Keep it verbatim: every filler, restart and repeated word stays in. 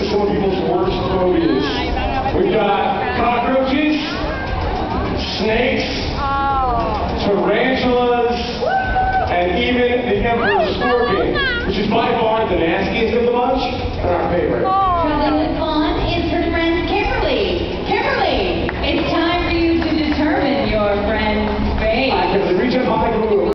of some people's worst phobias. We've got cockroaches, snakes, tarantulas, and even the emperor scorpion, which is by far the nastiest of the bunch and our favorite.